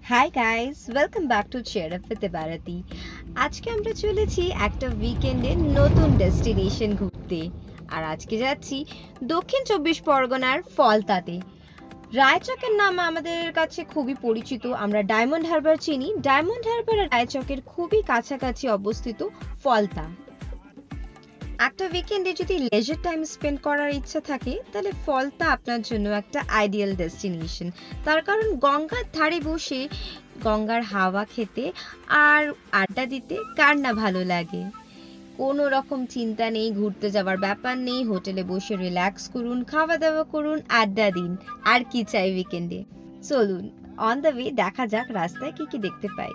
High guys, welcome back to cheer up with Bharati. আজকে আমরা চলেছি একটা উইকেন্ডে নতুন ডেস্টিনেশন ঘুরতে। আর আজকে যাচ্ছি দক্ষিণ 24 পরগনার ফলতাতে। রায়চকের নাম আমাদের কাছে খুবই পরিচিত। আমরা ডায়মন্ড হারবার চিনি। ডায়মন্ড হারবার আর রায়চকের খুবই কাছাকাছি অবস্থিত ফলতা। একটা উইকেন্ডে যদি লেজার টাইম স্পেন্ড করার ইচ্ছা থাকে তাহলে ফলতা আপনার জন্য একটা আইডিয়াল ডেস্টিনেশন। তার কারণ গঙ্গার ধারে বসে গঙ্গার হাওয়া খেতে আর আড্ডা দিতে কার না ভালো লাগে। কোনো রকম চিন্তা নেই, ঘুরতে যাওয়ার ব্যাপার নেই, হোটেলে বসে রিল্যাক্স করুন, খাওয়া দাওয়া করুন, আড্ডা দিন। আর কি চাই উইকেন্ডে। চলুন অন দ্য ওয়ে দেখা যাক রাস্তায় কি কি দেখতে পাই।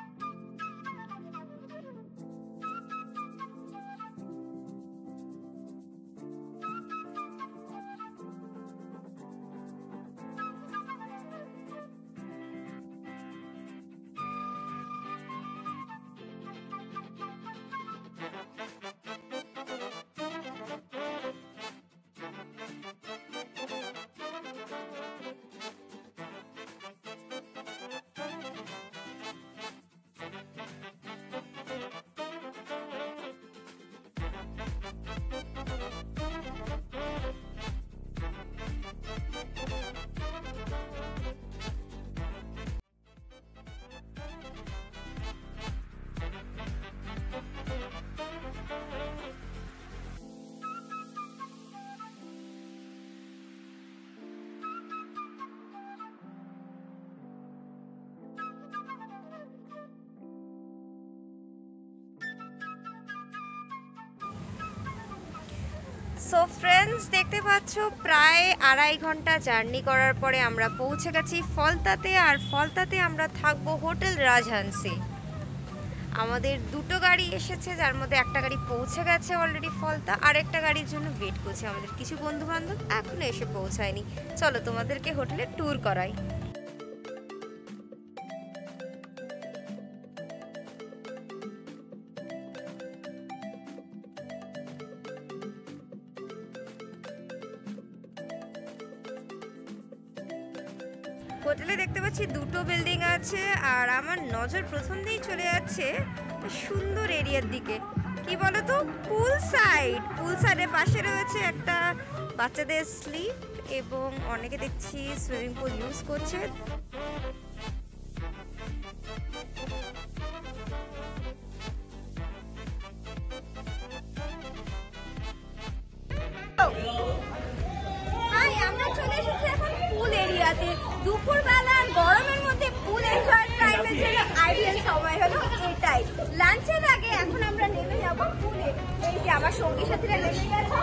সো ফ্রেন্ডস, দেখতে পাচ্ছ প্রায় 2.5 ঘন্টা জার্নি করার পরে আমরা পৌঁছে গেছি ফলতাতে। আর ফলতাতে আমরা থাকবো হোটেল রাজহান্সে। আমাদের দুটো গাড়ি এসেছে, যার মধ্যে একটা গাড়ি পৌঁছে গেছে অলরেডি ফলতা, আর একটা গাড়ির জন্য ওয়েট করছে আমাদের কিছু বন্ধু বান্ধব, এখনো এসে পৌঁছায়নি। চলো তোমাদেরকে হোটেলে ট্যুর করাই। হোটেলে দেখতে পাচ্ছি দুটো বিল্ডিং আছে, আর আমার নজর প্রথম দিয়েই চলে যাচ্ছে সুন্দর এরিয়ার দিকে। কি বলতো, পুল সাইডের পাশে রয়েছে একটা বাচ্চাদের স্লিপ, এবং অনেকে দেখছি সুইমিং পুল ইউজ করছে। আমরা চলে এসেছি এখন পুল এরিয়াতে। দুপুরবেলা গরমের মধ্যে পুল এনজয় টাইমের জন্য আইডিয়াল সময় হলো এটাই। লাঞ্চের আগে এখন আমরা নেমে যাব পুলে। এই যে আমার সঙ্গী সাথীরা নেমে গেছে।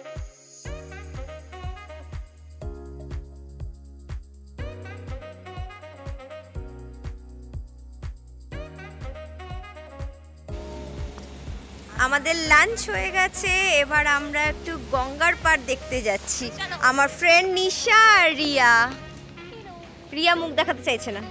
আমাদের লাঞ্চ হয়ে গেছে, এবার আমরা একটু গঙ্গার পাড় দেখতে যাচ্ছি। আমার ফ্রেন্ড নিশা আর রিয়া মুখ দেখাতে চাইছে না।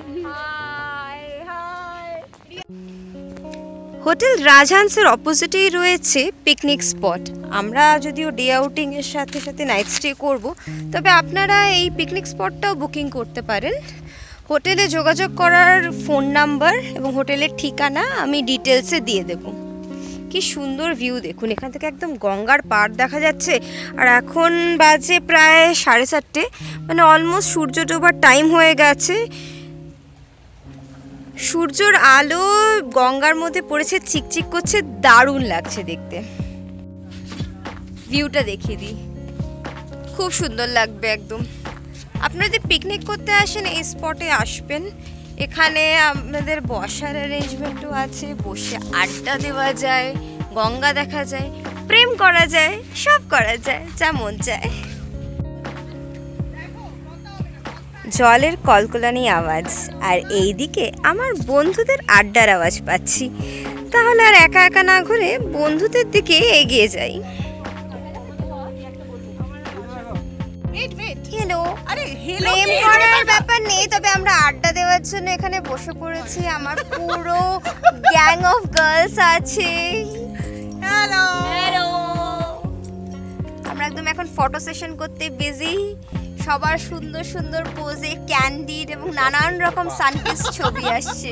হোটেল রাজহান্সের অপোজিটেই রয়েছে পিকনিক স্পট। আমরা যদিও ডে আউটিং এর সাথে সাথে নাইট স্টে করব, তবে আপনারা এই পিকনিক স্পটটাও বুকিং করতে পারেন। হোটেলে যোগাযোগ করার ফোন নাম্বার এবং হোটেলের ঠিকানা আমি ডিটেলসে দিয়ে দেবো। কি সুন্দর ভিউ দেখুন, এখান থেকে একদম গঙ্গার পাড় দেখা যাচ্ছে। আর এখন বাজে প্রায় 4:30, মানে অলমোস্ট সূর্য ডোবার টাইম হয়ে গেছে। সূর্যর আলো গঙ্গার মধ্যে পড়েছে, চিকচিক করছে, দারুণ লাগছে দেখতে। ভিউটা দেখিয়ে দিই, খুব সুন্দর লাগবে একদম। আপনারা যদি পিকনিক করতে আসেন এই স্পটে আসবেন। এখানে আমাদের বসার অ্যারেঞ্জমেন্টও আছে, বসে আড্ডা দেওয়া যায়, গঙ্গা দেখা যায়, প্রেম করা যায়, সব করা যায় যা মন চায়। জলের কলকলানি আওয়াজ, আর এইদিকে আমার বন্ধুদের আড্ডার আওয়াজ পাচ্ছি। তাহলে আর একা একা না ঘুরে বন্ধুদের দিকে এগিয়ে যাই। প্রেম করার ব্যাপার নেই, তবে আমরা আড্ডা দেওয়ার জন্য এখানে বসে পড়েছি। আমার পুরো গ্যাং অফ গার্লস আছে। হ্যালো, আমরা একদম এখন ফটো সেশন করতে বিজি। সবার সুন্দর সুন্দর পোজে ক্যান্ডিড এবং নানান রকম সানপিস ছবি আসছে।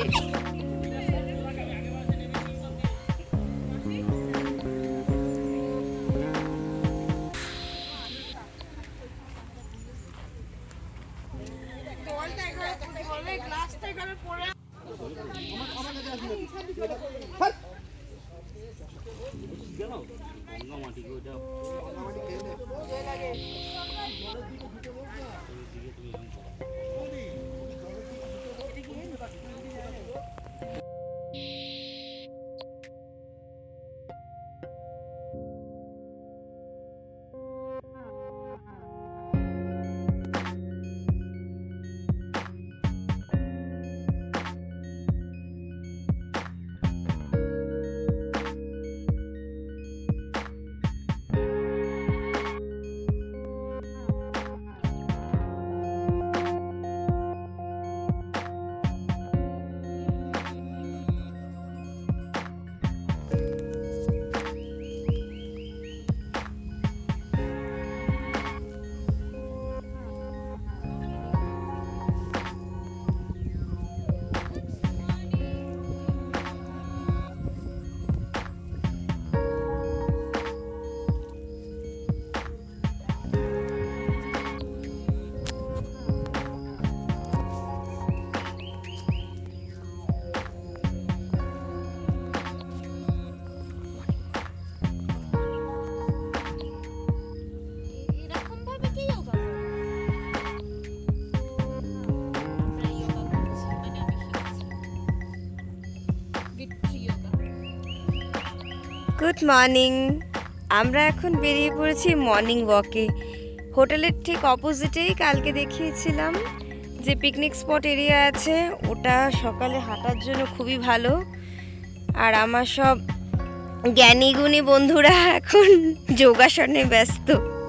Good morning. আমরা এখন বেরিয়ে পড়েছি মর্নিং ওয়াকে। হোটেলের ঠিক অপোজিটেই কালকে দেখিয়েছিলাম যে পিকনিক স্পট এরিয়া আছে, ওটা সকালে হাঁটার জন্য খুবই ভালো। আর আমার সব জ্ঞানী গুণী বন্ধুরা এখন যোগাসনে ব্যস্ত।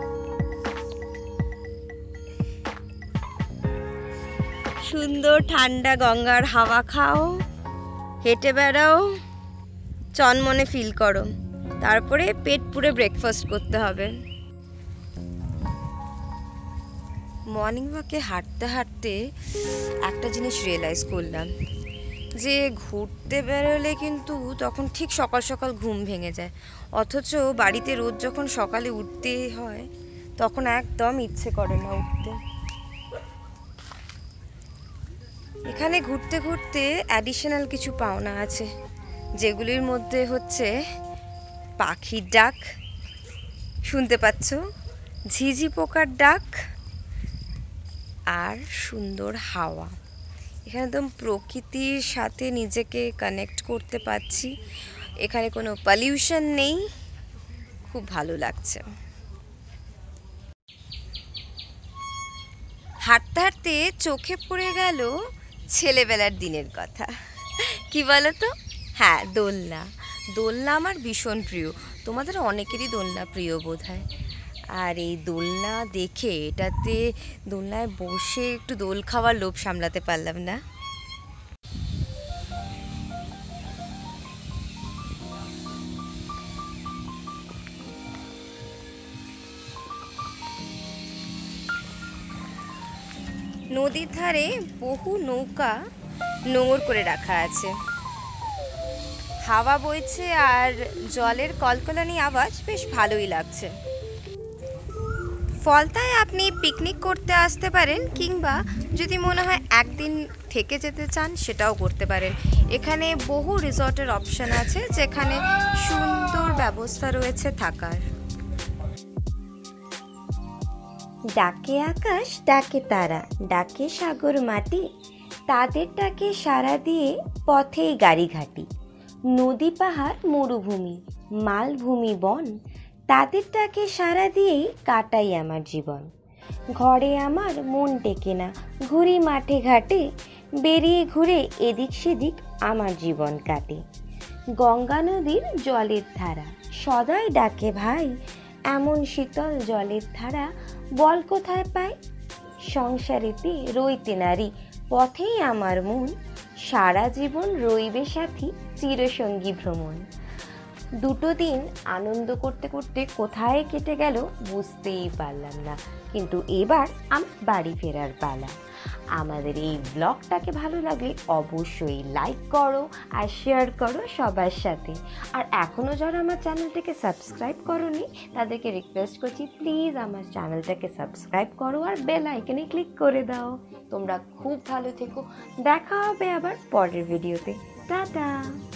সুন্দর ঠান্ডা গঙ্গার হাওয়া খাও, হেঁটে বেড়াও, চনমনে ফিল করো, তারপরে পেট পুরে ব্রেকফাস্ট করতে হবে। মর্নিং ওয়াকে হাঁটতে হাঁটতে একটা জিনিস রিয়েলাইজ করলাম যে ঘুরতে বেরোলে কিন্তু তখন ঠিক সকাল সকাল ঘুম ভেঙে যায়, অথচ বাড়িতে রোজ যখন সকালে উঠতে হয় তখন একদম ইচ্ছে করে না উঠতে। এখানে ঘুরতে ঘুরতে অ্যাডিশনাল কিছু পাওনা আছে, যেগুলির মধ্যে হচ্ছে পাখির ডাক শুনতে পাচ্ছ, ঝিঝি পোকার ডাক, আর সুন্দর হাওয়া। এখানে একদম প্রকৃতির সাথে নিজেকে কানেক্ট করতে পারছি, এখানে কোনো পলিউশন নেই, খুব ভালো লাগছে। হাঁটতে হাঁটতে চোখে পড়ে গেল ছেলেবেলার দিনের কথা। কি বলো তো? হ্যাঁ, দোলনা। দোলনা আমার ভীষণ প্রিয়, তোমাদের অনেকেরই দোলনা প্রিয় বোধহয়। আর এই দোলনা দেখে, এটাতে দোলনায় বসে একটু দোল খাওয়ার লোভ সামলাতে পারলাম না। নদীর ধারে বহু নৌকা নোঙর করে রাখা আছে, হাওয়া বইছে আর জলের কলকলানি আওয়াজ বেশ ভালোই লাগছে। ফলতায় আপনি পিকনিক করতে আসতে পারেন, কিংবা যদি মনে হয় একদিন থেকে যেতে চান সেটাও করতে পারেন। এখানে বহু রিসর্টের অপশন আছে, যেখানে সুন্দর ব্যবস্থা রয়েছে থাকার। ডাকে আকাশ, ডাকে তারা, ডাকে সাগর মাটি, তাদের ডাকে সাড়া দিয়ে পথেই গাড়ি ঘাটি। নদী পাহাড় মরুভূমি, মালভূমি বন, তাদের ডাকে সাড়া দিয়েই কাটাই আমার জীবন। ঘরে আমার মন টেকে না, ঘুরি মাঠে ঘাটে, বেরিয়ে ঘুরে এদিক সেদিক আমার জীবন কাটে। গঙ্গা নদীর জলের ধারা সদাই ডাকে ভাই, এমন শীতল জলের ধারা বল কোথায় পাই। সংসারেতে রইতে নারী, পথেই আমার মন, সারা জীবন রইবে সাথী চিরসঙ্গী ভ্রমণ। দুটো দিন আনন্দ করতে করতে কোথায় কেটে গেল বুঝতেই পারলাম না। কিন্তু এবার আমার বাড়ি ফেরার পালা। আমাদের এই ব্লগটাকে ভালো লাগলে অবশ্যই লাইক করো আর শেয়ার করো সবার সাথে। আর এখনও যারা আমার চ্যানেলটাকে সাবস্ক্রাইব করোনি তাদেরকে রিকোয়েস্ট করছি, প্লিজ আমার চ্যানেলটাকে সাবস্ক্রাইব করো আর বেল আইকনে ক্লিক করে দাও। তোমরা খুব ভালো থেকো, দেখা হবে আবার পরের ভিডিওতে। টাটা।